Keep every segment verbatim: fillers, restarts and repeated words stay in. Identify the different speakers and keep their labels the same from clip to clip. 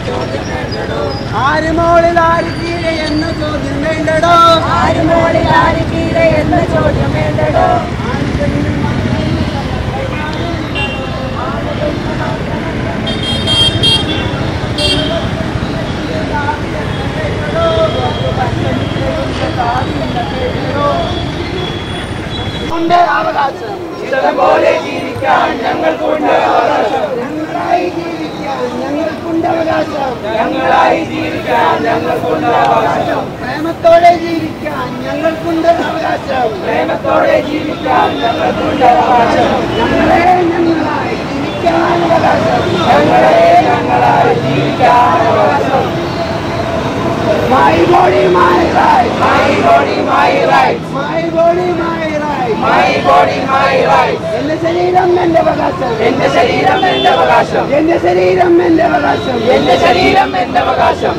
Speaker 1: ആരുമോളിൽ ആര് കീഴെ എന്ന ചോദ്യം വേണ്ടടോ
Speaker 2: ആരുമോളിൽ ആര് കീഴെ എന്ന ചോദ്യം വേണ്ടടോ
Speaker 1: അവകാശം ഇഷ്ടംപോലെ ജീവിക്കാൻ ഞങ്ങൾക്കുണ്ട് അവകാശം ഞങ്ങളായി ജീവിക്കാൻ ഞങ്ങൾക്കുണ്ട് അവകാശം ഞങ്ങളായി ജീവിക്കാൻ ഞങ്ങൾക്കുണ്ട് അവകാശം പ്രേമത്തോടെ ജീവിക്കാൻ ഞങ്ങൾക്കുണ്ട് അവകാശം പ്രേമത്തോടെ ജീവിക്കാൻ ഞങ്ങൾക്കുണ്ട് അവകാശം ഞങ്ങളെ ഞങ്ങളായി ജീവിക്കാൻ അവകാശം ഞങ്ങളെ ഞങ്ങളായി ജീവിക്കാൻ അവകാശം My body, my right. My body, my right. My body, my right. My body, my right. എന്റെ ശരീരം എന്റെ അവകാശം. എന്റെ ശരീരം എന്റെ അവകാശം. എന്റെ ശരീരം എന്റെ അവകാശം. എന്റെ ശരീരം എന്റെ അവകാശം.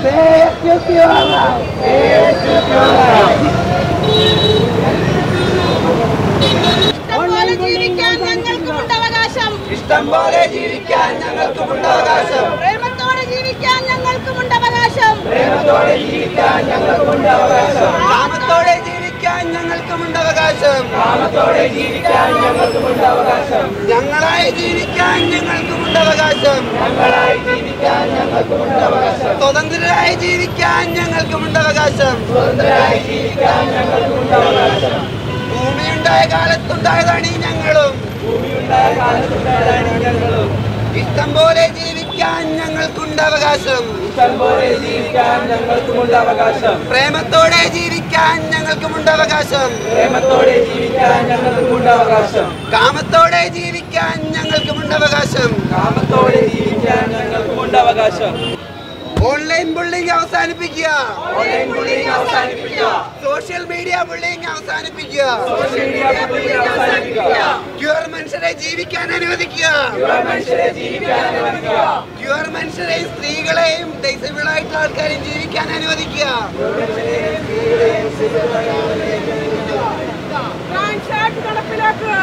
Speaker 2: ഇഷ്ടംപോലെ ജീവിക്കാൻ ഞങ്ങൾക്കുമുണ്ട് അവകാശം.
Speaker 1: ഇഷ്ടംപോലെ ജീവിക്കാൻ ഞങ്ങൾക്കുമുണ്ട് അവകാശം.
Speaker 2: പ്രേമത്തോടെ ജീവിക്കാൻ ഞങ്ങൾക്കുമുണ്ട് അവകാശം.
Speaker 1: പ്രേമത്തോടെ ജീവിക്കാൻ ഞങ്ങൾക്കുമുണ്ട് അവകാശം. കാമത്തോടെ ജീവിക്കാൻ ഞങ്ങൾക്കുമുണ്ട് അവകാശം. കാമത്തോടെ ജീവിക്കാൻ ഞങ്ങൾക്കുമുണ്ട് അവകാശം. ഞങ്ങളായി ജീവിക്കാൻ ഞങ്ങൾക്കുമുണ്ട് അവകാശം. ഞങ്ങളായി ജീവിക്കാൻ ഞങ്ങൾക്കുമുണ്ട് അവകാശം. സ്വതന്ത്രരായി ജീവിക്കാൻ ഞങ്ങൾക്കുമുണ്ട് അവകാശം. സ്വതന്ത്രരായി ജീവിക്കാൻ ഞങ്ങൾക്കുമുണ്ട് അവകാശം. ഭൂമിയുണ്ടായ കാലത്തുണ്ടായതാണ് ഈ ഞങ്ങളും. ഭൂമിയുണ്ടായ കാലത്തുണ്ടായതാണ് ഈ ഞങ്ങളും. ഇഷ്ടം പോലെ ജീവിക്കാൻ ഞങ്ങൾക്കുണ്ട് അവകാശം. ഇഷ്ടം പോലെ ജീവിക്കാൻ ഞങ്ങൾക്കുമുണ്ട് അവകാശം. പ്രേമത്തോടെ ജീവിക്കാൻ ഞങ്ങൾക്കുമുണ്ട് അവകാശം. പ്രേമത്തോടെ ജീവിക്കാൻ ഞങ്ങൾക്കുമുണ്ട് അവകാശം. കാമത്തോടെ ജീവിക്കാൻ ഞങ്ങൾക്കുമുണ്ട് അവകാശം. കാമത്തോടെ ജീവിക്കാൻ ഞങ്ങൾക്കുമുണ്ട് അവകാശം. ഓൺലൈൻ ബുള്ളിംഗ് അവസാനിപ്പിക്കുക. ഓൺലൈൻ ബുള്ളിംഗ് അവസാനിപ്പിക്കുക. സോഷ്യൽ മീഡിയ ബുള്ളിംഗ് അവസാനിപ്പിക്കുക. സോഷ്യൽ മീഡിയ ബുള്ളിംഗ് അവസാനിപ്പിക്കുക. ക്യൂർ മനുഷ്യരെ ജീവിക്കാൻ അനുവദിക്കുക. ക്യൂർ മനുഷ്യരെ ജീവിക്കാൻ അനുവദിക്കുക. ക്യൂർ മനുഷ്യരെയും സ്ത്രീകളെയും ഡിസേബിൾ ആയിട്ടുള്ള ആൾക്കാരെയും ജീവിക്കാൻ അനുവദിക്കുക.
Speaker 2: നടപ്പിലാക്കുക.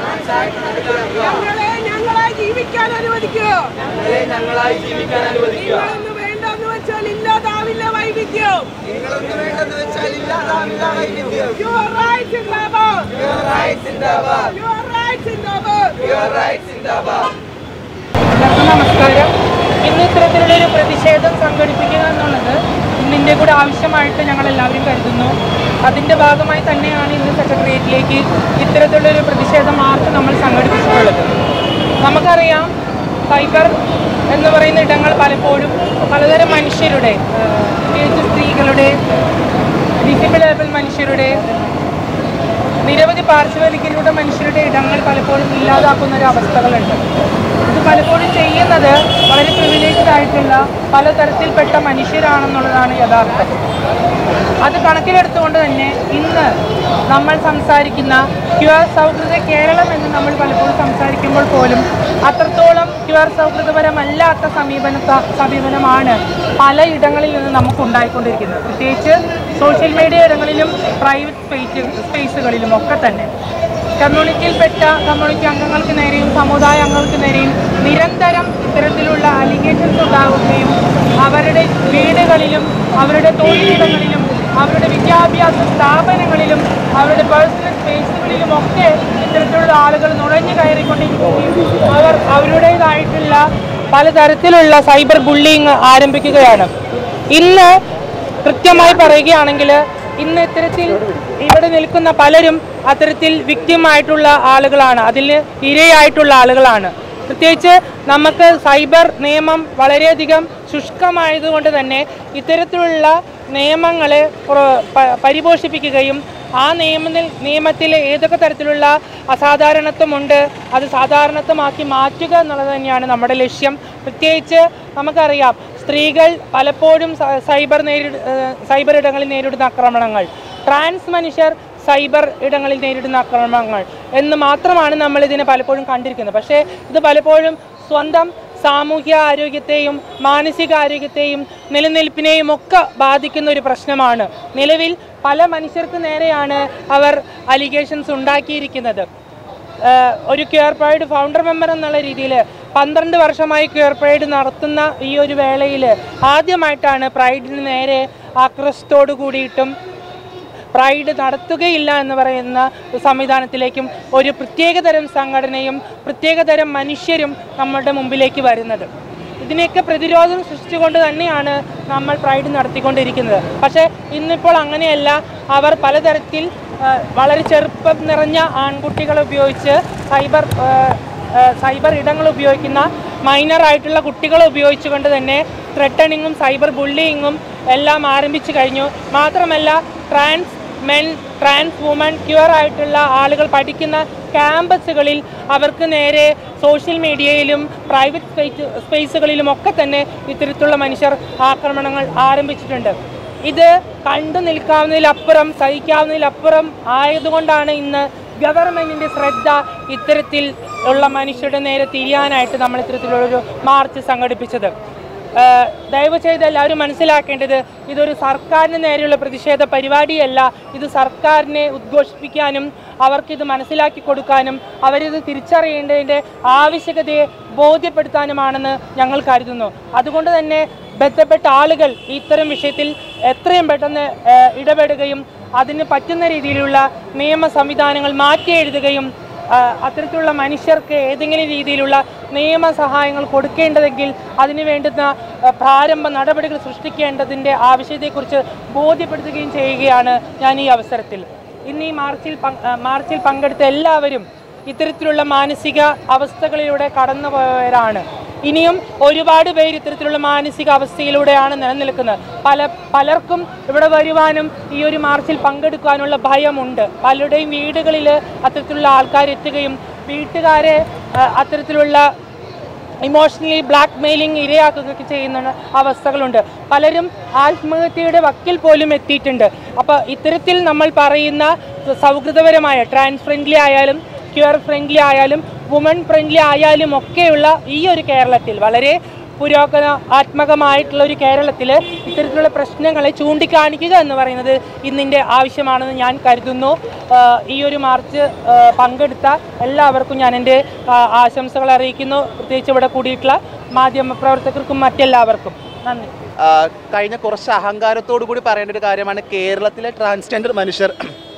Speaker 2: ഞങ്ങളെ ഞങ്ങളായി ജീവിക്കാൻ അനുവദിക്കുക.
Speaker 1: ഞങ്ങളെ ഞങ്ങളായി ജീവിക്കാൻ അനുവദിക്കുക.
Speaker 2: വേണ്ടെന്ന് വെച്ചാൽ ഇല്ലാതാവില്ല വൈവിധ്യം.
Speaker 1: നിങ്ങളൊന്നും വേണ്ടെന്ന് വെച്ചാൽ ഇല്ലാതാവില്ല വൈവിധ്യം.
Speaker 2: Your rights zindabad.
Speaker 1: Your rights zindabad.
Speaker 2: Your rights zindabad.
Speaker 1: Your rights zindabad.
Speaker 3: നമസ്കാരം. ഇന്ന് ഇത്തരത്തിലുള്ളൊരു പ്രതിഷേധം സംഘടിപ്പിക്കുക എന്നുള്ളത് ഇന്നിൻ്റെ കൂടെ ആവശ്യമായിട്ട് ഞങ്ങൾ എല്ലാവരും കരുതുന്നു. അതിൻ്റെ ഭാഗമായി തന്നെയാണ് ഇന്ന് സെക്രട്ടേറിയറ്റിലേക്ക് ഇത്തരത്തിലുള്ളൊരു പ്രതിഷേധ മാർച്ച് നമ്മൾ സംഘടിപ്പിച്ചിട്ടുള്ളത്. നമുക്കറിയാം, സൈബർ എന്ന് പറയുന്ന ഇടങ്ങൾ പലപ്പോഴും പലതരം മനുഷ്യരുടെ, പ്രത്യേകിച്ച് സ്ത്രീകളുടെ, ഡിസേബിൾ മനുഷ്യരുടെ, നിരവധി പാർശ്വവൽക്കരിക്കപ്പെട്ട മനുഷ്യരുടെ ഇടങ്ങൾ പലപ്പോഴും ഇല്ലാതാക്കുന്ന ഒരു അവസ്ഥകളുണ്ട്. ഇത് പലപ്പോഴും ചെയ്യുന്നത് വളരെ പ്രിവിലേജ്ഡ് ആയിട്ടുള്ള പലതരത്തിൽപ്പെട്ട മനുഷ്യരാണെന്നുള്ളതാണ് യഥാർത്ഥം. അത് കണക്കിലെടുത്തുകൊണ്ട് തന്നെ ഇന്ന് നമ്മൾ സംസാരിക്കുന്ന ക്യൂർ സൗഹൃദ കേരളം എന്ന് നമ്മൾ പലപ്പോഴും സംസാരിക്കുമ്പോൾ പോലും അത്രത്തോളം ക്യൂർ സൗഹൃദപരമല്ലാത്ത സമീപന സമീപനമാണ് പലയിടങ്ങളിൽ നിന്ന് നമുക്കുണ്ടായിക്കൊണ്ടിരിക്കുന്നത്. പ്രത്യേകിച്ച് സോഷ്യൽ മീഡിയ ഇടങ്ങളിലും പ്രൈവറ്റ് സ്പേസ് സ്പേസുകളിലും ഒക്കെ തന്നെ കമ്മ്യൂണിറ്റിയിൽപ്പെട്ട കമ്മ്യൂണിറ്റി അംഗങ്ങൾക്ക് നേരെയും സമുദായ അംഗങ്ങൾക്ക് നേരെയും നിരന്തരം ഇത്തരത്തിലുള്ള അലിഗേഷൻസ് ഉണ്ടാവുകയും അവരുടെ വീടുകളിലും അവരുടെ തൊഴിലിടങ്ങളിലും അവരുടെ വിദ്യാഭ്യാസ സ്ഥാപനങ്ങളിലും അവരുടെ പേഴ്സണൽ സ്പേസുകളിലുമൊക്കെ ഇത്തരത്തിലുള്ള ആളുകൾ നുഴഞ്ഞു കയറിക്കൊണ്ടിരിക്കുകയും അവർ അവരുടേതായിട്ടുള്ള പലതരത്തിലുള്ള സൈബർ ബുള്ളിങ് ആരംഭിക്കുകയാണ്. ഇന്ന് കൃത്യമായി പറയുകയാണെങ്കിൽ ഇന്ന് ഇത്തരത്തിൽ ഇവിടെ നിൽക്കുന്ന പലരും അത്തരത്തിൽ വിക്ടിമായിട്ടുള്ള ആളുകളാണ്, അതിൽ ഇരയായിട്ടുള്ള ആളുകളാണ്. പ്രത്യേകിച്ച് നമുക്ക് സൈബർ നിയമം വളരെയധികം ശുഷ്കമായതുകൊണ്ട് തന്നെ ഇത്തരത്തിലുള്ള നിയമങ്ങളെ പരിപോഷിപ്പിക്കുകയും ആ നിയമത്തിൽ നിയമത്തിൽ ഏതൊക്കെ തരത്തിലുള്ള അസാധാരണത്വമുണ്ട് അത് സാധാരണത്വമാക്കി മാറ്റുക എന്നുള്ളത് തന്നെയാണ് നമ്മുടെ ലക്ഷ്യം. പ്രത്യേകിച്ച് നമുക്കറിയാം, സ്ത്രീകൾ പലപ്പോഴും സൈബർ നേരിട സൈബർ ഇടങ്ങളിൽ നേരിടുന്ന ആക്രമണങ്ങൾ, ട്രാൻസ് മനുഷ്യർ സൈബർ ഇടങ്ങളിൽ നേരിടുന്ന ആക്രമണങ്ങൾ എന്ന് മാത്രമാണ് നമ്മൾ ഇതിനെ പലപ്പോഴും കണ്ടിരിക്കുന്നത്. പക്ഷേ ഇത് പലപ്പോഴും സ്വന്തം സാമൂഹ്യ ആരോഗ്യത്തെയും മാനസികാരോഗ്യത്തെയും നിലനിൽപ്പിനെയും ഒക്കെ ബാധിക്കുന്ന ഒരു പ്രശ്നമാണ്. നിലവിൽ പല മനുഷ്യർക്ക് നേരെയാണ് അവർ അലിഗേഷൻസ് ഉണ്ടാക്കിയിരിക്കുന്നത്. ഒരു ക്യൂർ പ്രൈഡ് ഫൗണ്ടർ മെമ്പർ എന്നുള്ള രീതിയിൽ പന്ത്രണ്ട് വർഷമായി ക്യൂർ പ്രൈഡ് നടത്തുന്ന ഈ ഒരു വേളയിൽ ആദ്യമായിട്ടാണ് പ്രൈഡിന് നേരെ ആക്രോശത്തോടു കൂടിയിട്ടും പ്രൈഡ് നടത്തുകയില്ല എന്ന് പറയുന്ന സംവിധാനത്തിലേക്കും ഒരു പ്രത്യേകതരം സംഘടനയും പ്രത്യേകതരം മനുഷ്യരും നമ്മളുടെ മുമ്പിലേക്ക് വരുന്നത്. ഇതിനെയൊക്കെ പ്രതിരോധം സൃഷ്ടിച്ചുകൊണ്ട് തന്നെയാണ് നമ്മൾ പ്രൈഡ് നടത്തിക്കൊണ്ടിരിക്കുന്നത്. പക്ഷേ ഇന്നിപ്പോൾ അങ്ങനെയല്ല. അവർ പലതരത്തിൽ വളരെ ചെറുപ്പം നിറഞ്ഞ ആൺകുട്ടികളെ ഉപയോഗിച്ച് സൈബർ സൈബർ ഇടങ്ങൾ ഉപയോഗിക്കുന്ന മൈനറായിട്ടുള്ള കുട്ടികളെ ഉപയോഗിച്ചുകൊണ്ട് തന്നെ ത്രെട്ടണിങ്ങും സൈബർ ബുള്ളിയിങ്ങും എല്ലാം ആരംഭിച്ചു കഴിഞ്ഞു. മാത്രമല്ല trans men, trans woman, queer ആയിട്ടുള്ള ആളുകൾ പഠിക്കുന്ന ക്യാമ്പസുകളിൽ അവർക്ക് നേരെ സോഷ്യൽ മീഡിയയിലും പ്രൈവറ്റ് സ്പേസ് സ്പേസുകളിലും ഒക്കെ തന്നെ ഇത്തരത്തിലുള്ള മനുഷ്യർ ആക്രമണങ്ങൾ ആരംഭിച്ചിട്ടുണ്ട്. ഇത് കണ്ടു നിൽക്കാവുന്നതിലപ്പുറം സഹിക്കാവുന്നതിലപ്പുറം ആയതുകൊണ്ടാണ് ഇന്ന് ഗവൺമെൻറ്റിൻ്റെ ശ്രദ്ധ ഇത്തരത്തിൽ ഉള്ള മനുഷ്യരുടെ നേരെ തിരിയാനായിട്ട് നമ്മൾ ഇത്തരത്തിലുള്ളൊരു മാർച്ച് സംഘടിപ്പിച്ചത്. ദയവ് ചെയ്ത് എല്ലാവരും മനസ്സിലാക്കേണ്ടത് ഇതൊരു സർക്കാരിന് നേരെയുള്ള പ്രതിഷേധ പരിപാടിയല്ല. ഇത് സർക്കാരിനെ ഉദ്ഘോഷിപ്പിക്കാനും അവർക്കിത് മനസ്സിലാക്കി കൊടുക്കാനും അവരിത് തിരിച്ചറിയേണ്ടതിൻ്റെ ആവശ്യകതയെ ബോധ്യപ്പെടുത്താനുമാണെന്ന് ഞങ്ങൾ കരുതുന്നു. അതുകൊണ്ട് തന്നെ ബന്ധപ്പെട്ട ആളുകൾ ഇത്തരം വിഷയത്തിൽ എത്രയും പെട്ടെന്ന് ഇടപെടുകയും അതിന് പറ്റുന്ന രീതിയിലുള്ള നിയമ സംവിധാനങ്ങൾ മാറ്റി എഴുതുകയും അത്തരത്തിലുള്ള മനുഷ്യർക്ക് ഏതെങ്കിലും രീതിയിലുള്ള നിയമസഹായങ്ങൾ കൊടുക്കേണ്ടതെങ്കിൽ അതിനു വേണ്ടുന്ന പ്രാരംഭ നടപടികൾ സൃഷ്ടിക്കേണ്ടതിൻ്റെ ആവശ്യത്തെക്കുറിച്ച് ബോധ്യപ്പെടുത്തുകയും ചെയ്യുകയാണ് ഞാൻ ഈ അവസരത്തിൽ. ഇന്ന് ഈ മാർച്ചിൽ മാർച്ചിൽ പങ്കെടുത്ത എല്ലാവരും ഇത്തരത്തിലുള്ള മാനസിക അവസ്ഥകളിലൂടെ കടന്നുപോയവരാണ്. ഇനിയും ഒരുപാട് പേര് ഇത്തരത്തിലുള്ള മാനസിക അവസ്ഥയിലൂടെയാണ് നിലനിൽക്കുന്നത്. പല പലർക്കും ഇവിടെ വരുവാനും ഈ ഒരു മാർച്ചിൽ പങ്കെടുക്കാനുള്ള ഭയമുണ്ട്. പലരുടെയും വീടുകളിൽ അത്തരത്തിലുള്ള ആൾക്കാരെത്തുകയും വീട്ടുകാരെ അത്തരത്തിലുള്ള ഇമോഷണലി ബ്ലാക്ക് മെയിലിംഗ് ഇരയാക്കുകയൊക്കെ ചെയ്യുന്ന അവസ്ഥകളുണ്ട്. പലരും ആത്മഹത്യയുടെ വക്കിൽ പോലും എത്തിയിട്ടുണ്ട്. അപ്പോൾ ഇത്തരത്തിൽ നമ്മൾ പറയുന്ന സൗഹൃദപരമായ ട്രാൻസ് ഫ്രണ്ട്ലി ആയാലും ക്യൂർ ഫ്രണ്ട്ലി ആയാലും വുമൺ ഫ്രണ്ട്ലി ആയാലും ഒക്കെയുള്ള ഈ ഒരു കേരളത്തിൽ വളരെ പുരോഗമനാത്മകമായിട്ടുള്ള ഒരു കേരളത്തിൽ ഇത്തരത്തിലുള്ള പ്രശ്നങ്ങളെ ചൂണ്ടിക്കാണിക്കുക എന്ന് പറയുന്നത് ഇന്നിൻ്റെ ആവശ്യമാണെന്ന് ഞാൻ കരുതുന്നു. ഈ ഒരു മാർച്ച് പങ്കെടുത്ത എല്ലാവർക്കും ഞാൻ എൻ്റെ ആശംസകൾ അറിയിക്കുന്നു. പ്രത്യേകിച്ച് ഇവിടെ കൂടിയിട്ടുള്ള മാധ്യമ പ്രവർത്തകർക്കും മറ്റെല്ലാവർക്കും നന്ദി.
Speaker 4: കഴിഞ്ഞ കുറച്ച് അഹങ്കാരത്തോടു കൂടി പറയേണ്ട ഒരു കാര്യമാണ്, കേരളത്തിലെ ട്രാൻസ്ജെൻഡർ മനുഷ്യർ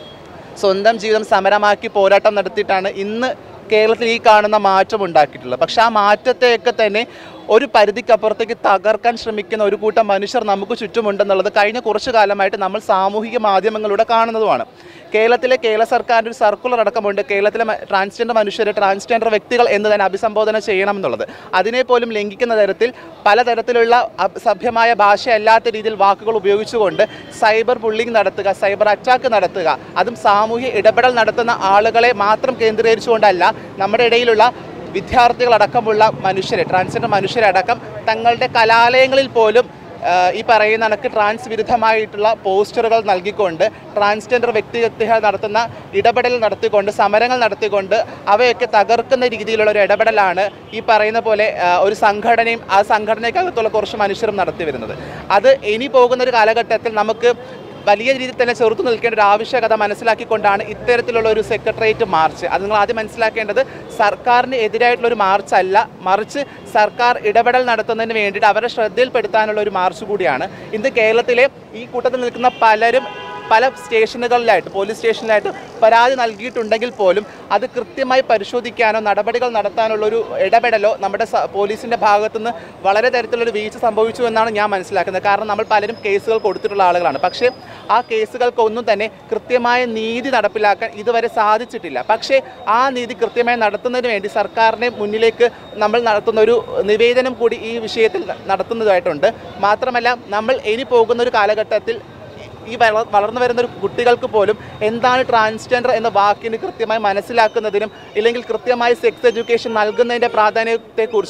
Speaker 4: സ്വന്തം ജീവിതം സമരമാക്കി പോരാട്ടം നടത്തിയിട്ടാണ് ഇന്ന് കേരളത്തിൽ ഈ കാണുന്ന മാറ്റം ഉണ്ടാക്കിയിട്ടുള്ളത്. പക്ഷെ ആ മാറ്റത്തെയൊക്കെ തന്നെ ഒരു പരിധിക്കപ്പുറത്തേക്ക് തകർക്കാൻ ശ്രമിക്കുന്ന ഒരു കൂട്ടം മനുഷ്യർ നമുക്ക് ചുറ്റുമുണ്ടെന്നുള്ളത് കഴിഞ്ഞ കുറച്ചു കാലമായിട്ട് നമ്മൾ സാമൂഹിക മാധ്യമങ്ങളിലൂടെ കാണുന്നതുമാണ്. കേരളത്തിലെ കേരള സർക്കാരിൻ്റെ ഒരു സർക്കുലർ അടക്കമുണ്ട്, കേരളത്തിലെ ട്രാൻസ്ജെൻഡർ മനുഷ്യരെ ട്രാൻസ്ജെൻഡർ വ്യക്തികൾ എന്ന് തന്നെ അഭിസംബോധന ചെയ്യണം എന്നുള്ളത്. അതിനെ പോലും ലംഘിക്കുന്ന തരത്തിൽ പലതരത്തിലുള്ള സഭ്യമായ ഭാഷയല്ലാത്ത രീതിയിൽ വാക്കുകൾ ഉപയോഗിച്ചുകൊണ്ട് സൈബർ ബുള്ളിങ് നടത്തുക, സൈബർ അറ്റാക്ക് നടത്തുക, അതും സാമൂഹ്യ ഇടപെടൽ നടത്തുന്ന ആളുകളെ മാത്രം കേന്ദ്രീകരിച്ചുകൊണ്ടല്ല, നമ്മുടെ ഇടയിലുള്ള വിദ്യാർത്ഥികളടക്കമുള്ള മനുഷ്യരെ, ട്രാൻസ്ജെൻഡർ മനുഷ്യരെ അടക്കം തങ്ങളുടെ കലാലയങ്ങളിൽ പോലും ഈ പറയുന്ന കണക്ക് ട്രാൻസ് വിരുദ്ധമായിട്ടുള്ള പോസ്റ്ററുകൾ നൽകിക്കൊണ്ട് ട്രാൻസ്ജെൻഡർ വ്യക്തികൾ നടത്തുന്ന ഇടപെടൽ നടത്തിക്കൊണ്ട് സമരങ്ങൾ നടത്തിക്കൊണ്ട് അവയൊക്കെ തകർക്കുന്ന രീതിയിലുള്ള ഒരു ഇടപെടലാണ് ഈ പറയുന്ന പോലെ ഒരു സംഘടനയും ആ സംഘടനയ്ക്കകത്തുള്ള കുറച്ച് മനുഷ്യരും നടത്തി വരുന്നത്. അത് ഇനി പോകുന്ന ഒരു കാലഘട്ടത്തിൽ നമുക്ക് വലിയ രീതിയിൽ തന്നെ ചെറുത്തു നിൽക്കേണ്ട ഒരു ആവശ്യകത മനസ്സിലാക്കിക്കൊണ്ടാണ് ഇത്തരത്തിലുള്ള ഒരു സെക്രട്ടേറിയറ്റ് മാർച്ച്. അത് നിങ്ങൾ ആദ്യം മനസ്സിലാക്കേണ്ടത് സർക്കാരിന് എതിരായിട്ടുള്ളൊരു മാർച്ചല്ല, മറിച്ച് സർക്കാർ ഇടപെടൽ നടത്തുന്നതിന് വേണ്ടിയിട്ട് അവരെ ശ്രദ്ധയിൽപ്പെടുത്താനുള്ള ഒരു മാർച്ച് കൂടിയാണ്. ഇന്ന് കേരളത്തിലെ ഈ കൂട്ടത്തിൽ നിൽക്കുന്ന പലരും പല സ്റ്റേഷനുകളിലായിട്ട് പോലീസ് സ്റ്റേഷനിലായിട്ട് പരാതി നൽകിയിട്ടുണ്ടെങ്കിൽ പോലും അത് കൃത്യമായി പരിശോധിക്കാനോ നടപടികൾ നടത്താനുള്ളൊരു ഇടപെടലോ നമ്മുടെ പോലീസിൻ്റെ ഭാഗത്തുനിന്ന് വളരെ തരത്തിലുള്ളൊരു വീഴ്ച സംഭവിച്ചു എന്നാണ് ഞാൻ മനസ്സിലാക്കുന്നത്. കാരണം നമ്മൾ പലരും കേസുകൾ കൊടുത്തിട്ടുള്ള ആളുകളാണ്. പക്ഷേ ആ കേസുകൾക്കൊന്നും തന്നെ കൃത്യമായ നീതി നടപ്പിലാക്കാൻ ഇതുവരെ സാധിച്ചിട്ടില്ല. പക്ഷേ ആ നീതി കൃത്യമായി നടത്തുന്നതിന് വേണ്ടി സർക്കാരിനെ മുന്നിലേക്ക് നമ്മൾ നടത്തുന്ന ഒരു നിവേദനം കൂടി ഈ വിഷയത്തിൽ നടത്തുന്നതായിട്ടുണ്ട്. മാത്രമല്ല നമ്മൾ ഇനി പോകുന്ന ഒരു കാലഘട്ടത്തിൽ ഈ വളർന്നു വരുന്ന ഒരു കുട്ടികൾക്ക് പോലും എന്താണ് ട്രാൻസ്ജെൻഡർ എന്ന വാക്കിന് കൃത്യമായി മനസ്സിലാക്കുന്നതിനും ഇല്ലെങ്കിൽ കൃത്യമായി സെക്സ് എഡ്യൂക്കേഷൻ നൽകുന്നതിൻ്റെ പ്രാധാന്യത്തെക്കുറിച്ചും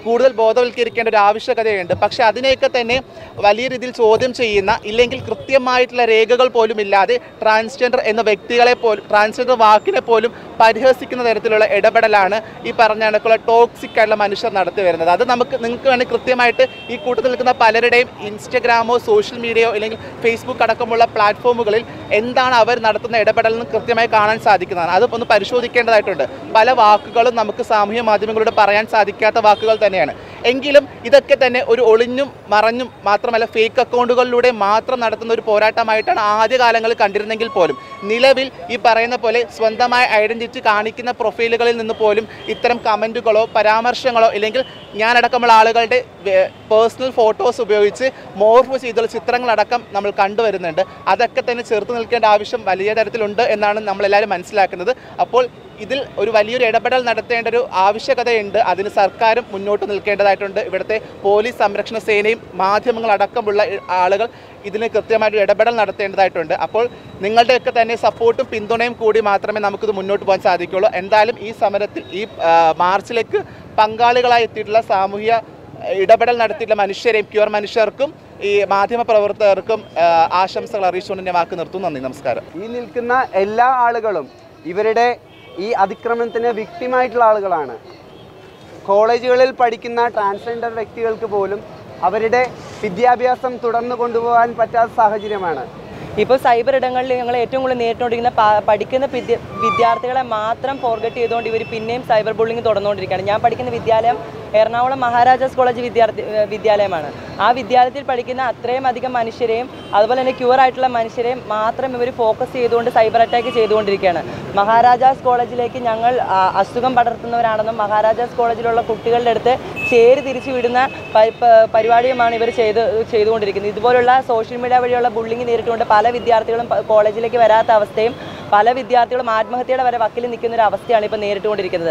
Speaker 4: കൂടുതൽ ബോധവൽക്കരിക്കേണ്ട ഒരു ആവശ്യകതയുണ്ട്. പക്ഷേ അതിനെയൊക്കെ തന്നെ വലിയ രീതിയിൽ ചോദ്യം ചെയ്യുന്ന, ഇല്ലെങ്കിൽ കൃത്യമായിട്ടുള്ള രേഖകൾ പോലും ഇല്ലാതെ ട്രാൻസ്ജെൻഡർ എന്ന വ്യക്തികളെ പോലും, ട്രാൻസ്ജെൻഡർ വാക്കിനെ പോലും പരിഹസിക്കുന്ന തരത്തിലുള്ള ഇടപെടലാണ് ഈ പറഞ്ഞ കണക്കുള്ള ടോക്സിക് ആയിട്ടുള്ള മനുഷ്യർ നടത്തി വരുന്നത്. അത് നമുക്ക് നിങ്ങൾക്ക് വേണമെങ്കിൽ കൃത്യമായിട്ട് ഈ കൂട്ടത്തിൽ നിൽക്കുന്ന പലരുടെയും ഇൻസ്റ്റഗ്രാമോ സോഷ്യൽ മീഡിയയോ അല്ലെങ്കിൽ ഫേസ്ബുക്ക് അടക്കമുള്ള പ്ലാറ്റ്ഫോമുകളിൽ എന്താണ് അവർ നടത്തുന്ന ഇടപെടലെന്ന് കൃത്യമായി കാണാൻ സാധിക്കുന്നതാണ്. അത് ഒന്ന് പരിശോധിക്കേണ്ടതായിട്ടുണ്ട്. പല വാക്കുകളും നമുക്ക് സാമൂഹ്യ മാധ്യമങ്ങളിലൂടെ പറയാൻ സാധിക്കാത്ത വാക്കുകൾ തന്നെയാണ്. എങ്കിലും ഇതൊക്കെ തന്നെ ഒരു ഒളിഞ്ഞും മറഞ്ഞും മാത്രമല്ല ഫേക്ക് അക്കൗണ്ടുകളിലൂടെ മാത്രം നടത്തുന്ന ഒരു പോരാട്ടമായിട്ടാണ് ആദ്യകാലങ്ങളിൽ കണ്ടിരുന്നെങ്കിൽ പോലും നിലവിൽ ഈ പറയുന്ന പോലെ സ്വന്തമായ ഐഡൻറ്റിറ്റി കാണിക്കുന്ന പ്രൊഫൈലുകളിൽ നിന്ന് പോലും ഇത്തരം കമൻറ്റുകളോ പരാമർശങ്ങളോ ഇല്ലെങ്കിൽ ഞാനടക്കമുള്ള ആളുകളുടെ പേഴ്സണൽ ഫോട്ടോസ് ഉപയോഗിച്ച് മോർഫ് ചെയ്തുള്ള ചിത്രങ്ങളടക്കം നമ്മൾ കണ്ടുവരുന്നുണ്ട്. അതൊക്കെ തന്നെ ചെറുത്ത് നിൽക്കേണ്ട ആവശ്യം വലിയ തരത്തിലുണ്ട് എന്നാണ് നമ്മളെല്ലാവരും മനസ്സിലാക്കുന്നത്. അപ്പോൾ ഇതിൽ ഒരു വലിയൊരു ഇടപെടൽ നടത്തേണ്ട ഒരു ആവശ്യകതയുണ്ട്. അതിന് സർക്കാരും മുന്നോട്ട് നിൽക്കേണ്ടതായിട്ടുണ്ട്. ഇവിടുത്തെ പോലീസ് സംരക്ഷണ സേനയും മാധ്യമങ്ങളടക്കമുള്ള ആളുകൾ ഇതിന് കൃത്യമായിട്ട് ഇടപെടൽ നടത്തേണ്ടതായിട്ടുണ്ട്. അപ്പോൾ നിങ്ങളുടെയൊക്കെ തന്നെ സപ്പോർട്ടും പിന്തുണയും കൂടി മാത്രമേ നമുക്കിത് മുന്നോട്ട് പോകാൻ സാധിക്കുകയുള്ളൂ. എന്തായാലും ഈ സമരത്തിൽ ഈ മാർച്ചിലേക്ക് പങ്കാളികളായി എത്തിയിട്ടുള്ള സാമൂഹ്യ ഇടപെടൽ നടത്തിയിട്ടുള്ള മനുഷ്യരെയും ക്യൂർ മനുഷ്യർക്കും ഈ മാധ്യമ പ്രവർത്തകർക്കും ആശംസകൾ അറിയിച്ചുകൊണ്ട് ഞാൻ വാക്ക് നിർത്തുന്നു. നന്ദി, നമസ്കാരം.
Speaker 1: ഈ നിൽക്കുന്ന എല്ലാ ആളുകളും ഇവരുടെ ഈ അതിക്രമണത്തിന് വിക്ടിമായിട്ടുള്ള ആളുകളാണ്. കോളേജുകളിൽ പഠിക്കുന്ന ട്രാൻസ്ജെൻഡർ വ്യക്തികൾക്ക് പോലും അവരുടെ വിദ്യാഭ്യാസം തുടർന്ന് കൊണ്ടുപോകാൻ പറ്റാത്ത സാഹചര്യമാണ്.
Speaker 5: ഇപ്പോൾ സൈബർ ഇടങ്ങളിൽ ഞങ്ങൾ ഏറ്റവും കൂടുതൽ നേരിട്ടുകൊണ്ടിരിക്കുന്ന പഠിക്കുന്ന വിദ്യാർത്ഥികളെ മാത്രം ഫോർഗറ്റ് ചെയ്തുകൊണ്ട് ഇവർ പിന്നെയും സൈബർ ബുള്ളിങ് തുടർന്നുകൊണ്ടിരിക്കുകയാണ്. ഞാൻ പഠിക്കുന്ന വിദ്യാലയം എറണാകുളം മഹാരാജാസ് കോളേജ് വിദ്യാർത്ഥി വിദ്യാലയമാണ്. ആ വിദ്യാലയത്തിൽ പഠിക്കുന്ന അത്രയും അധികം മനുഷ്യരെയും അതുപോലെ തന്നെ ക്യൂർ ആയിട്ടുള്ള മനുഷ്യരെയും മാത്രം ഇവർ ഫോക്കസ് ചെയ്തുകൊണ്ട് സൈബർ അറ്റാക്ക് ചെയ്തുകൊണ്ടിരിക്കുകയാണ്. മഹാരാജാസ് കോളേജിലേക്ക് ഞങ്ങൾ അസുഖം പടർത്തുന്നവരാണെന്നും മഹാരാജാസ് കോളേജിലുള്ള കുട്ടികളുടെ അടുത്ത് ചേരി തിരിച്ചു വിടുന്ന പരിപാടിയുമാണ് ഇവർ ചെയ്ത് ചെയ്തുകൊണ്ടിരിക്കുന്നത്. ഇതുപോലുള്ള സോഷ്യൽ മീഡിയ വഴിയുള്ള ബുള്ളിങ് നേരിട്ടുകൊണ്ട് പല വിദ്യാർത്ഥികളും കോളേജിലേക്ക് വരാത്ത അവസ്ഥയും പല വിദ്യാർത്ഥികളും ആത്മഹത്യയുടെ വരെ വക്കിൽ നിൽക്കുന്ന ഒരു അവസ്ഥയാണ് ഇപ്പോൾ നേരിട്ടുകൊണ്ടിരിക്കുന്നത്.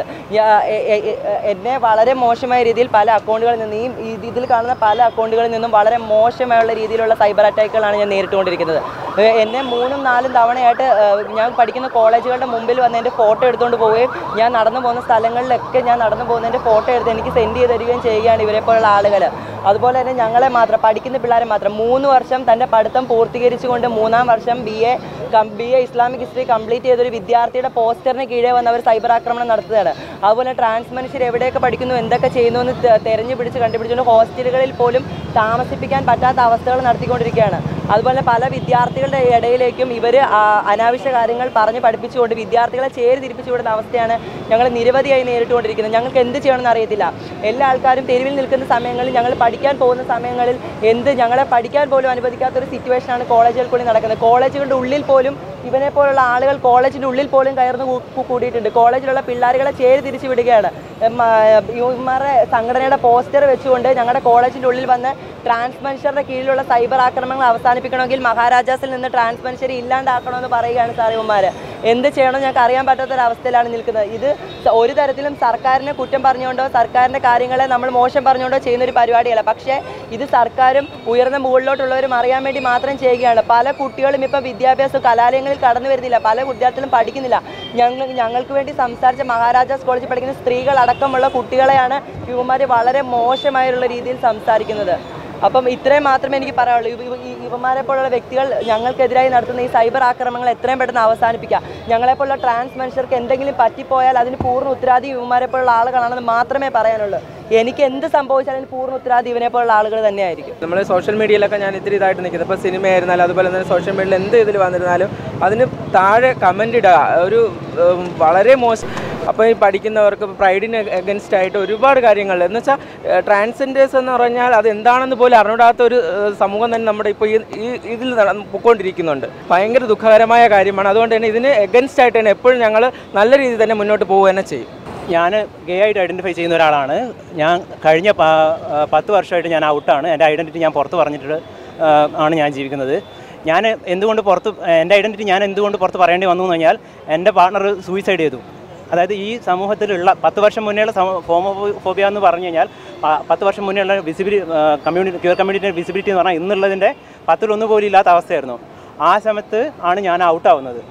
Speaker 5: എന്നെ വളരെ മോശമായ രീതിയിൽ പല അക്കൗണ്ടുകളിൽ നിന്ന് ഈ ഇതിൽ കാണുന്ന പല അക്കൗണ്ടുകളിൽ നിന്നും വളരെ മോശമായുള്ള രീതിയിലുള്ള സൈബർ അറ്റാക്കുകളാണ് ഞാൻ നേരിട്ടുകൊണ്ടിരിക്കുന്നത്. എന്നെ മൂന്നും നാലും തവണയായിട്ട് ഞാൻ പഠിക്കുന്ന കോളേജുകളുടെ മുമ്പിൽ വന്ന് എൻ്റെ ഫോട്ടോ എടുത്തുകൊണ്ട് പോവുകയും ഞാൻ നടന്നു പോകുന്ന സ്ഥലങ്ങളിലൊക്കെ ഞാൻ നടന്നു പോകുന്നതിൻ്റെ ഫോട്ടോ എടുത്ത് എനിക്ക് സെൻഡ് ചെയ്ത് തരികയും ചെയ്യുകയാണ് ഇവരെ പോലുള്ള ആളുകൾ. അതുപോലെ തന്നെ ഞങ്ങളെ മാത്രം പഠിക്കുന്ന പിള്ളേരെ മാത്രം മൂന്ന് വർഷം തൻ്റെ പഠിത്തം പൂർത്തീകരിച്ചുകൊണ്ട് മൂന്നാം വർഷം B A B A Islamic history complete ചെയ്തൊരു വിദ്യാർത്ഥിയുടെ പോസ്റ്ററിന് കീഴേ വന്ന് അവർ സൈബർ ആക്രമണം നടത്തുകയാണ്. അതുപോലെ ട്രാൻസ് മനുഷ്യർ എവിടെയൊക്കെ പഠിക്കുന്നു, എന്തൊക്കെ ചെയ്യുന്നു എന്ന് തെരഞ്ഞു പിടിച്ച് കണ്ടുപിടിച്ചുകൊണ്ട് ഹോസ്റ്റലുകളിൽ പോലും താമസിപ്പിക്കാൻ പറ്റാത്ത അവസ്ഥകൾ നടത്തിക്കൊണ്ടിരിക്കുകയാണ്. അതുപോലെ പല വിദ്യാർത്ഥികളുടെ ഇടയിലേക്കും ഇവർ അനാവശ്യ കാര്യങ്ങൾ പറഞ്ഞ് പഠിപ്പിച്ചുകൊണ്ട് വിദ്യാർത്ഥികളെ ചേരി തിരിപ്പിച്ചു വിടുന്ന അവസ്ഥയാണ് ഞങ്ങൾ നിരവധിയായി നേരിട്ടുകൊണ്ടിരിക്കുന്നത്. ഞങ്ങൾക്ക് എന്ത് ചെയ്യണമെന്ന് അറിയത്തില്ല. എല്ലാ ആൾക്കാരും തെരുവിൽ നിൽക്കുന്ന സമയങ്ങളിൽ, ഞങ്ങൾ പഠിക്കാൻ പോകുന്ന സമയങ്ങളിൽ എന്ത് ഞങ്ങളെ പഠിക്കാൻ പോലും അനുവദിക്കാത്തൊരു സിറ്റുവേഷനാണ് കോളേജുകൾ കൂടി നടക്കുന്നത്. കോളേജുകളുടെ ഉള്ളിൽ പോലും ഇവനെ പോലുള്ള ആളുകൾ കോളേജിൻ്റെ ഉള്ളിൽ പോലും കയർന്ന് കൂടിയിട്ടുണ്ട്. കോളേജിലുള്ള പിള്ളേരുകളെ ചേരി തിരിച്ചു വിടുകയാണ്. ഇവന്മാരുടെ സംഘടനയുടെ പോസ്റ്റർ വെച്ചുകൊണ്ട് ഞങ്ങളുടെ കോളേജിൻ്റെ ഉള്ളിൽ വന്ന് ട്രാൻസ് മനുഷ്യരുടെ കീഴിലുള്ള സൈബർ ആക്രമണങ്ങൾ അവസാനിപ്പിക്കണമെങ്കിൽ മഹാരാജാസിൽ നിന്ന് ട്രാൻസ് മനുഷ്യരെ ഇല്ലാണ്ടാക്കണമെന്ന് പറയുകയാണ് സാർ. ഇവന്മാർ എന്ത് ചെയ്യണമെന്ന് ഞങ്ങൾക്ക് അറിയാൻ പറ്റാത്തൊരവസ്ഥയിലാണ് നിൽക്കുന്നത്. ഇത് ഒരു തരത്തിലും സർക്കാരിനെ കുറ്റം പറഞ്ഞുകൊണ്ടോ സർക്കാരിൻ്റെ കാര്യങ്ങളെ നമ്മൾ മോശം പറഞ്ഞുകൊണ്ടോ ചെയ്യുന്നൊരു പരിപാടിയല്ല. പക്ഷേ ഇത് സർക്കാരും ഉയർന്ന മുകളിലോട്ടുള്ളവരും അറിയാൻ വേണ്ടി മാത്രം ചെയ്യുകയാണ്. പല കുട്ടികളും ഇപ്പം വിദ്യാഭ്യാസ കലാലയങ്ങളിൽ കടന്നു വരുന്നില്ല, പല വിദ്യാർത്ഥികളും പഠിക്കുന്നില്ല. ഞങ്ങൾ ഞങ്ങൾക്ക് വേണ്ടി സംസാരിച്ച മഹാരാജാസ് കോളേജിൽ പഠിക്കുന്ന സ്ത്രീകളടക്കമുള്ള കുട്ടികളെയാണ് ഇവന്മാർ വളരെ മോശമായുള്ള രീതിയിൽ സംസാരിക്കുന്നത്. അപ്പം ഇത്രയും മാത്രമേ എനിക്ക് പറയാനുള്ളൂ. ഇവന്മാരെ പോലുള്ള വ്യക്തികൾ ഞങ്ങൾക്കെതിരായി നടത്തുന്ന ഈ സൈബർ ആക്രമണങ്ങൾ എത്രയും പെട്ടെന്ന് അവസാനിപ്പിക്കുക. ഞങ്ങളെപ്പോലുള്ള ട്രാൻസ് മനുഷ്യർക്ക് എന്തെങ്കിലും പറ്റിപ്പോയാൽ അതിന് പൂർണ്ണ ഉത്തരവാദി ഇവന്മാരെ പോലുള്ള ആളുകളാണെന്ന് മാത്രമേ പറയാനുള്ളൂ. എനിക്ക് എന്ത് സംഭവിച്ചാലും അതിന് പൂർണ്ണ ഉത്തരവാദി ഇവനെ പോലുള്ള ആളുകൾ തന്നെയായിരിക്കും.
Speaker 6: നമ്മൾ സോഷ്യൽ മീഡിയയിലൊക്കെ ഞാൻ ഇത്തിരി ഇതായിട്ട് നിൽക്കുന്നത്, ഇപ്പോൾ സിനിമയായിരുന്നാലും അതുപോലെ തന്നെ സോഷ്യൽ മീഡിയയിൽ എന്ത് ഇതിൽ വന്നിരുന്നാലും അതിന് താഴെ കമൻ്റ് ഇടുക ഒരു വളരെ മോശം. അപ്പോൾ ഈ പഠിക്കുന്നവർക്ക് പ്രൈഡിന് എഗൻസ്റ്റ് ആയിട്ട് ഒരുപാട് കാര്യങ്ങൾ എന്ന് വെച്ചാൽ ട്രാൻസ്ജെൻഡേഴ്സ് എന്ന് പറഞ്ഞാൽ അത് എന്താണെന്ന് പോലും അറിഞ്ഞിടാത്ത ഒരു സമൂഹം തന്നെ നമ്മുടെ ഇപ്പോൾ ഈ ഇതിൽ പൊയ്ക്കൊണ്ടിരിക്കുന്നുണ്ട്. ഭയങ്കര ദുഃഖകരമായ കാര്യമാണ്. അതുകൊണ്ട് തന്നെ ഇതിന് എഗൻസ്റ്റ് ആയിട്ട് തന്നെ എപ്പോഴും ഞങ്ങൾ നല്ല രീതിയിൽ തന്നെ മുന്നോട്ട് പോവുക തന്നെ ചെയ്യും.
Speaker 7: ഞാൻ ഗേ ആയിട്ട് ഐഡൻറ്റിഫൈ ചെയ്യുന്ന ഒരാളാണ്. ഞാൻ കഴിഞ്ഞ പത്ത് വർഷമായിട്ട് ഞാൻ ഔട്ടാണ്. എൻ്റെ ഐഡൻറ്റിറ്റി ഞാൻ പുറത്ത് പറഞ്ഞിട്ട് ആണ് ഞാൻ ജീവിക്കുന്നത്. ഞാൻ എന്തുകൊണ്ട് പുറത്ത് എൻ്റെ ഐഡൻറ്റിറ്റി ഞാൻ എന്തുകൊണ്ട് പുറത്ത് പറയേണ്ടി വന്നു എന്ന് പറഞ്ഞാൽ എൻ്റെ പാർട്ണർ സൂയിസൈഡ് ചെയ്തു. അതായത് ഈ സമൂഹത്തിലുള്ള പത്ത് വർഷം മുന്നേയുള്ള ഹോമോഫോബിയ എന്ന് പറഞ്ഞു കഴിഞ്ഞാൽ പത്ത് വർഷം മുന്നേയുള്ള വിസിബിലി കമ്മ്യൂണിറ്റി ക്യൂർ കമ്മ്യൂണിറ്റിയുടെ വിസിബിലിറ്റി എന്ന് പറഞ്ഞാൽ ഇന്നുള്ളതിൻ്റെ പത്തിലൊന്ന് പോലും ഇല്ലാത്ത അവസ്ഥയായിരുന്നു. ആ സമയത്ത് ആണ് ഞാൻ ഔട്ടാവുന്നത്.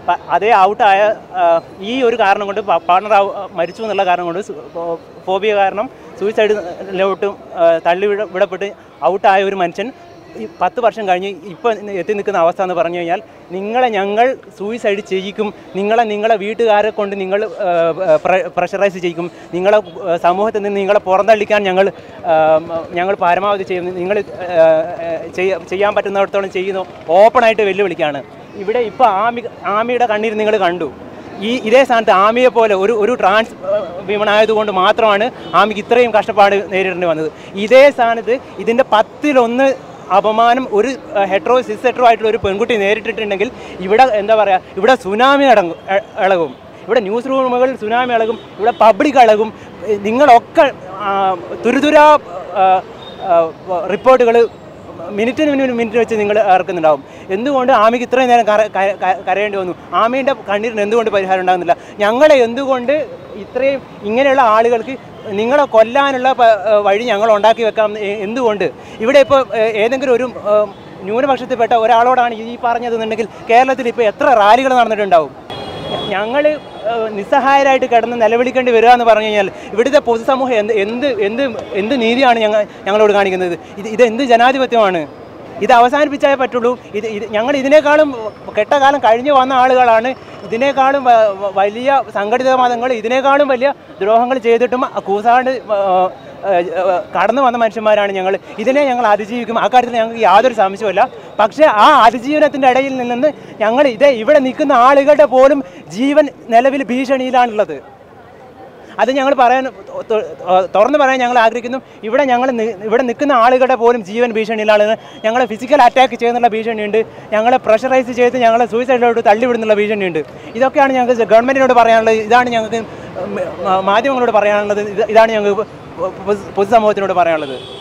Speaker 7: അതേ ഔട്ടായ ഈ ഒരു കാരണം കൊണ്ട് പാർട്ണർ മരിച്ചു എന്നുള്ള കാരണം കൊണ്ട് ഫോബിയ കാരണം സൂയിസൈഡിലോട്ടും തള്ളി വിട വിടപ്പെട്ട് ഔട്ടായ ഒരു മനുഷ്യൻ ഈ പത്ത് വർഷം കഴിഞ്ഞ് ഇപ്പം എത്തി നിൽക്കുന്ന അവസ്ഥ എന്ന് പറഞ്ഞു കഴിഞ്ഞാൽ നിങ്ങളെ ഞങ്ങൾ സൂയിസൈഡ് ചെയ്യിക്കും, നിങ്ങളെ നിങ്ങളെ വീട്ടുകാരെ കൊണ്ട് നിങ്ങൾ പ്രഷറൈസ് ചെയ്യിക്കും, നിങ്ങളെ സമൂഹത്തിൽ നിന്ന് നിങ്ങളെ പുറന്തള്ളിക്കാൻ ഞങ്ങൾ ഞങ്ങൾ പരമാവധി ചെയ്യും, നിങ്ങൾ ചെയ്യാൻ പറ്റുന്നിടത്തോളം ചെയ്യുന്നു ഓപ്പണായിട്ട് വെല്ലുവിളിക്കുകയാണ്. ഇവിടെ ഇപ്പോൾ ആമി ആമിയുടെ കണ്ണീര് നിങ്ങൾ കണ്ടു. ഈ ഇതേ സ്ഥാനത്ത് ആമിയെ പോലെ ഒരു ഒരു ട്രാൻസ് വിമൺ ആയതുകൊണ്ട് മാത്രമാണ് ആമിക്ക് ഇത്രയും കഷ്ടപ്പാട് നേരിടേണ്ടി വന്നത്. ഇതേ സ്ഥാനത്ത് ഇതിൻ്റെ പത്തിലൊന്ന് അപമാനം ഒരു ഹെട്രോ സിസ് ഹെട്രോ ആയിട്ടുള്ള ഒരു പെൺകുട്ടി നേരിട്ടിട്ടുണ്ടെങ്കിൽ ഇവിടെ എന്താ പറയുക, ഇവിടെ സുനാമി അടങ്ങും ഇളകും, ഇവിടെ ന്യൂസ് റൂമുകൾ സുനാമി ഇളകും, ഇവിടെ പബ്ലിക് ഇളകും. നിങ്ങളൊക്കെ തുരുതുരാ റിപ്പോർട്ടുകൾ മിനിറ്റിന് മിനിറ്റ് മിനിറ്റ് വെച്ച് നിങ്ങൾ ഇറക്കുന്നുണ്ടാവും. എന്തുകൊണ്ട് ആമിക്ക് ഇത്രയും നേരം കരയേണ്ടി വന്നു? ആമീൻ്റെ കണ്ണീരിന് എന്തുകൊണ്ട് പരിഹാരം ഉണ്ടാകുന്നില്ല? ഞങ്ങളെ എന്തുകൊണ്ട് ഇത്രയും ഇങ്ങനെയുള്ള ആളുകൾക്ക് നിങ്ങളെ കൊല്ലാനുള്ള വഴി ഞങ്ങൾ ഉണ്ടാക്കി വെക്കാം? എന്തുകൊണ്ട് ഇവിടെ ഇപ്പോൾ ഏതെങ്കിലും ഒരു ന്യൂനപക്ഷത്തിൽപ്പെട്ട ഒരാളോടാണ് ഈ പറഞ്ഞതെന്നുണ്ടെങ്കിൽ കേരളത്തിൽ ഇപ്പോൾ എത്ര റാലികൾ നടന്നിട്ടുണ്ടാവും? ഞങ്ങൾ നിസ്സഹായരായിട്ട് കിടന്ന് നിലവിളിക്കേണ്ടി വരിക എന്ന് പറഞ്ഞു കഴിഞ്ഞാൽ ഇവിടുത്തെ പൊതുസമൂഹം എന്ത് എന്ത് എന്ത് എന്ത് നീതിയാണ് ഞങ്ങൾ ഞങ്ങളോട് കാണിക്കുന്നത്? ഇത് ഇതെന്ത് ജനാധിപത്യമാണ്? ഇത് അവസാനിപ്പിച്ചാലേ പറ്റുള്ളൂ. ഇത് ഇത് ഞങ്ങൾ ഇതിനേക്കാളും കെട്ടകാലം കഴിഞ്ഞു വന്ന ആളുകളാണ്. ഇതിനേക്കാളും വലിയ സംഘടിത മതങ്ങൾ ഇതിനേക്കാളും വലിയ ദ്രോഹങ്ങൾ ചെയ്തിട്ടും കൂസാണ്ട് കടന്നു വന്ന മനുഷ്യന്മാരാണ് ഞങ്ങൾ. ഇതിനെ ഞങ്ങൾ അതിജീവിക്കും, അക്കാര്യത്തിൽ ഞങ്ങൾക്ക് യാതൊരു സംശയമില്ല. പക്ഷേ ആ അതിജീവനത്തിൻ്റെ ഇടയിൽ നിന്ന് ഞങ്ങൾ ഇതേ ഇവിടെ നിൽക്കുന്ന ആളുകളുടെ പോലും ജീവൻ നിലവിൽ ഭീഷണിയിലാണുള്ളത്. അത് ഞങ്ങൾ പറയാൻ തുറന്ന് പറയാൻ ഞങ്ങൾ ആഗ്രഹിക്കുന്നു. ഇവിടെ ഞങ്ങൾ ഇവിടെ നിൽക്കുന്ന ആളുകളുടെ പോലും ജീവൻ ഭീഷണിയിലാണ്. ഞങ്ങളെ ഫിസിക്കൽ അറ്റാക്ക് ചെയ്യുന്നുള്ള ഭീഷണിയുണ്ട്, ഞങ്ങളെ പ്രഷറൈസ് ചെയ്ത് ഞങ്ങളെ സൂയിസൈഡിലോട്ട് തള്ളിവിടുന്നുള്ള ഭീഷണിയുണ്ട്. ഇതൊക്കെയാണ് ഞങ്ങൾക്ക് ഗവൺമെൻറ്റിനോട് പറയാനുള്ളത്, ഇതാണ് ഞങ്ങൾക്ക് മാധ്യമങ്ങളോട് പറയാനുള്ളത്, ഇതാണ് ഞങ്ങൾക്ക് പൊതുസമൂഹത്തിനോട് പറയാനുള്ളത്.